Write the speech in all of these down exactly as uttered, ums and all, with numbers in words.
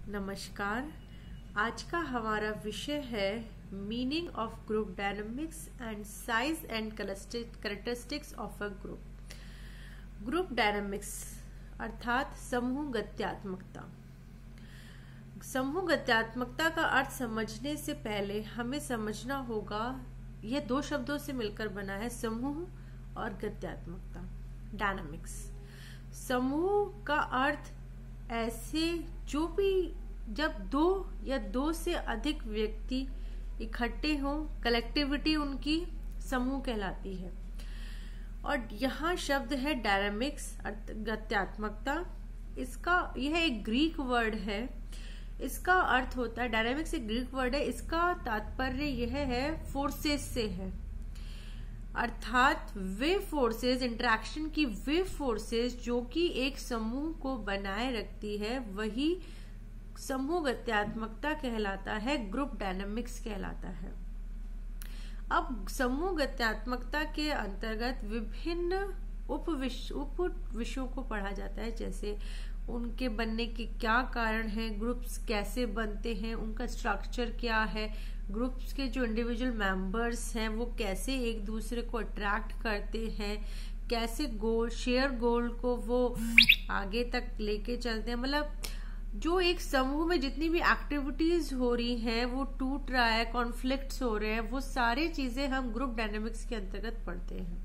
नमस्कार। आज का हमारा विषय है meaning of group dynamics and size and characteristics of a group. Group dynamics अर्थात समूह गत्यात्मकता। समूह गत्यात्मकता का अर्थ समझने से पहले हमें समझना होगा, यह दो शब्दों से मिलकर बना है, समूह और गत्यात्मकता, डायनामिक्स। समूह का अर्थ ऐसे जो भी जब दो या दो से अधिक व्यक्ति इकट्ठे हों, कलेक्टिविटी उनकी समूह कहलाती है। और यहाँ शब्द है डायनामिक्स अर्थ गत्यात्मकता। इसका यह एक ग्रीक वर्ड है। इसका अर्थ होता है, डायनामिक्स एक ग्रीक वर्ड है, इसका तात्पर्य यह है फोर्सेस से है, अर्थात वे फोर्सेस, इंटरैक्शन की वे फोर्सेस जो कि एक समूह को बनाए रखती है, वही समूह गत्यात्मकता कहलाता है, ग्रुप डायनामिक्स कहलाता है। अब समूह गत्यात्मकता के अंतर्गत विभिन्न उप विषय उप विषयों को पढ़ा जाता है, जैसे उनके बनने के क्या कारण हैं, ग्रुप्स कैसे बनते हैं, उनका स्ट्रक्चर क्या है, ग्रुप्स के जो इंडिविजुअल मेंबर्स हैं वो कैसे एक दूसरे को अट्रैक्ट करते हैं, कैसे गोल शेयर गोल को वो आगे तक लेके चलते हैं। मतलब जो एक समूह में जितनी भी एक्टिविटीज हो रही हैं, वो टूट रहा है, कॉन्फ्लिक्ट्स हो रहे हैं, वो सारी चीजें हम ग्रुप डायनामिक्स के अंतर्गत पढ़ते हैं।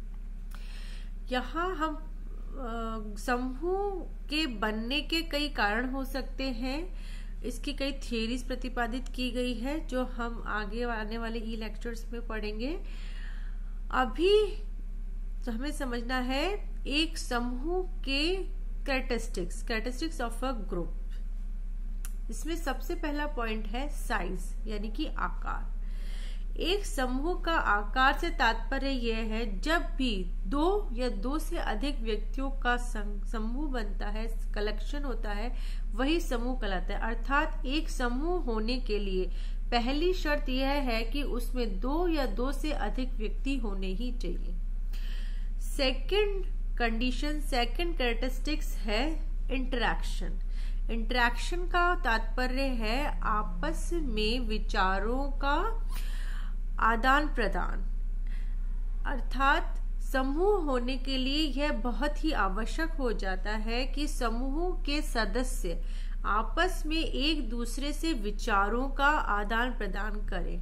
यहाँ हम समूह के बनने के कई कारण हो सकते हैं, इसकी कई थियरीज प्रतिपादित की गई है जो हम आगे आने वाले ई लेक्चर्स में पढ़ेंगे। अभी तो हमें समझना है एक समूह के characteristics characteristics of a group. इसमें सबसे पहला पॉइंट है साइज, यानी कि आकार। एक समूह का आकार से तात्पर्य यह है, जब भी दो या दो से अधिक व्यक्तियों का समूह बनता है, कलेक्शन होता है, वही समूह कहलाता है। अर्थात एक समूह होने के लिए पहली शर्त यह है कि उसमें दो या दो से अधिक व्यक्ति होने ही चाहिए। सेकंड कंडीशन, सेकंड कैरेक्टरिस्टिक्स है इंटरैक्शन। इंटरैक्शन का तात्पर्य है आपस में विचारों का आदान प्रदान। अर्थात समूह होने के लिए यह बहुत ही आवश्यक हो जाता है कि समूह के सदस्य आपस में एक दूसरे से विचारों का आदान प्रदान करें।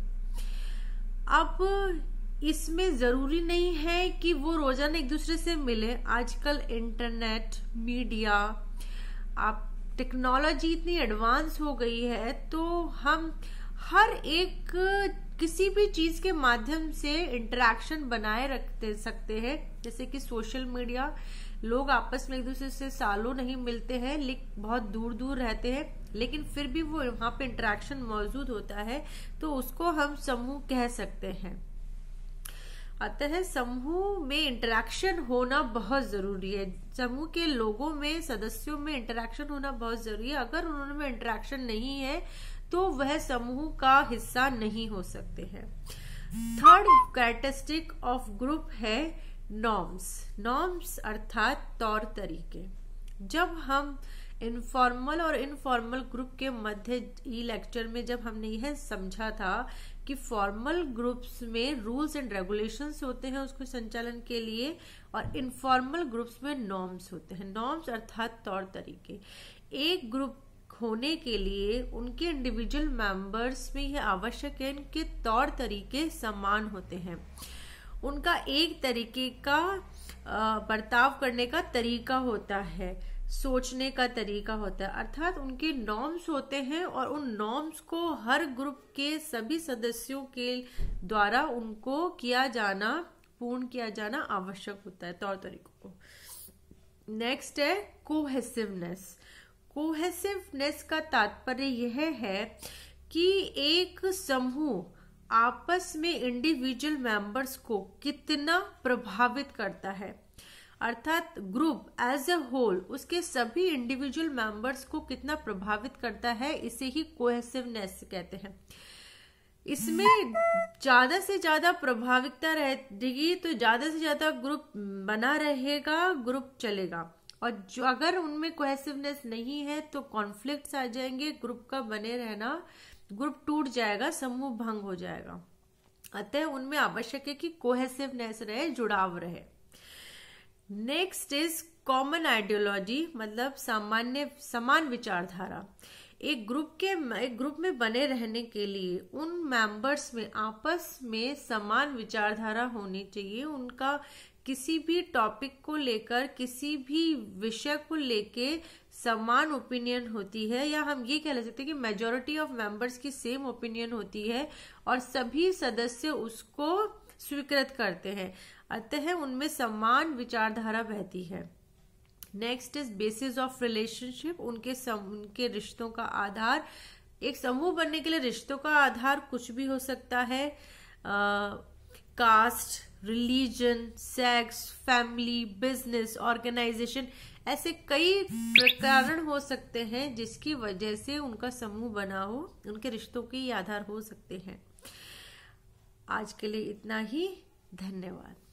अब इसमें जरूरी नहीं है कि वो रोजाना एक दूसरे से मिले। आजकल इंटरनेट, मीडिया, आप टेक्नोलॉजी इतनी एडवांस हो गई है, तो हम हर एक किसी भी चीज के माध्यम से इंटरैक्शन बनाए रखते सकते हैं। जैसे कि सोशल मीडिया, लोग आपस में एक दूसरे से सालों नहीं मिलते हैं, लेकिन बहुत दूर दूर रहते हैं, लेकिन फिर भी वो वहां पे इंटरैक्शन मौजूद होता है, तो उसको हम समूह कह सकते हैं। अतः समूह में इंटरैक्शन होना बहुत जरूरी है। समूह के लोगों में, सदस्यों में इंटरैक्शन होना बहुत जरूरी है। अगर उनमें इंटरैक्शन नहीं है तो वह समूह का हिस्सा नहीं हो सकते हैं। थर्ड कैरेक्टरिस्टिक ऑफ ग्रुप है नॉर्म्स। नॉर्म्स अर्थात तौर तरीके। जब हम इनफॉर्मल और इनफॉर्मल ग्रुप के मध्य ई लेक्चर में जब हमने यह समझा था कि फॉर्मल ग्रुप्स में रूल्स एंड रेगुलेशंस होते हैं उसको संचालन के लिए, और इनफॉर्मल ग्रुप्स में नॉर्म्स होते हैं। नॉर्म्स अर्थात तौर तरीके। एक ग्रुप होने के लिए उनके इंडिविजुअल मेंबर्स में यह आवश्यक है उनके तौर तरीके समान होते हैं, उनका एक तरीके का बर्ताव करने का तरीका होता है, सोचने का तरीका होता है, अर्थात उनके नॉर्म्स होते हैं, और उन नॉर्म्स को हर ग्रुप के सभी सदस्यों के द्वारा उनको किया जाना, पूर्ण किया जाना आवश्यक होता है, तौर तरीकों को। नेक्स्ट है कोहेसिवनेस। कोहेसिवनेस का तात्पर्य यह है कि एक समूह आपस में इंडिविजुअल मेंबर्स को कितना प्रभावित करता है, अर्थात ग्रुप एज अ होल उसके सभी इंडिविजुअल मेंबर्स को कितना प्रभावित करता है, इसे ही कोहेसिवनेस कहते हैं। इसमें ज्यादा से ज्यादा प्रभाविकता रहेगी तो ज्यादा से ज्यादा ग्रुप बना रहेगा, ग्रुप चलेगा। और जो अगर उनमें कोहेसिवनेस नहीं है तो कॉन्फ्लिक्ट्स आ जाएंगे, ग्रुप का बने रहना, ग्रुप टूट जाएगा, समूह भंग हो जाएगा। अतः उनमें आवश्यक है कि कोहेसिवनेस रहे, जुड़ाव रहे। नेक्स्ट इज कॉमन आइडियोलॉजी, मतलब सामान्य समान विचारधारा। एक ग्रुप के एक ग्रुप में बने रहने के लिए उन मेंबर्स में आपस में समान विचारधारा होनी चाहिए। उनका किसी भी टॉपिक को लेकर, किसी भी विषय को लेके समान ओपिनियन होती है, या हम ये कह सकते हैं कि मेजॉरिटी ऑफ मेंबर्स की सेम ओपिनियन होती है और सभी सदस्य उसको स्वीकृत करते हैं। अतः उनमें समान विचारधारा बहती है। Next is basis of relationship, उनके सम, उनके रिश्तों का आधार। एक समूह बनने के लिए रिश्तों का आधार कुछ भी हो सकता है, caste, religion, sex, family, business, organisation, ऐसे कई कारण हो सकते हैं जिसकी वजह से उनका समूह बना हो, उनके रिश्तों के आधार हो सकते हैं। आज के लिए इतना ही, धन्यवाद।